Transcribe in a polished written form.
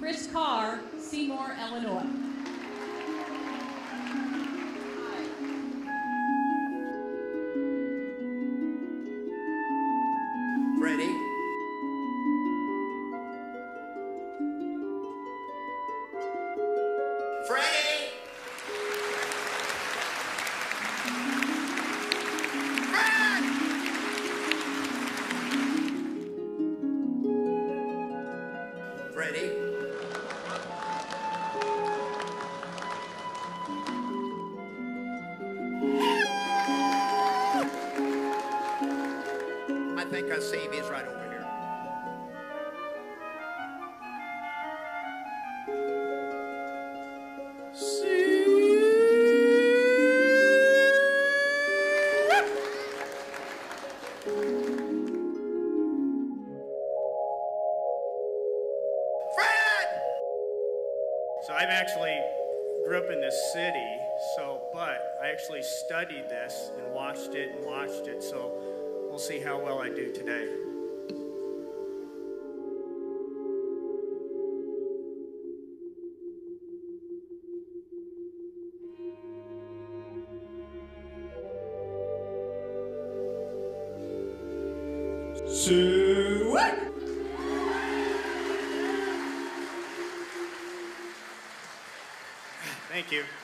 Chris Carr, Seymour, Illinois. Freddy. Freddy! Fred! Freddy? I think I see him. He's right over here. So I've actually grew up in this city, but I actually studied this and watched it, so we'll see how well I do today. Thank you.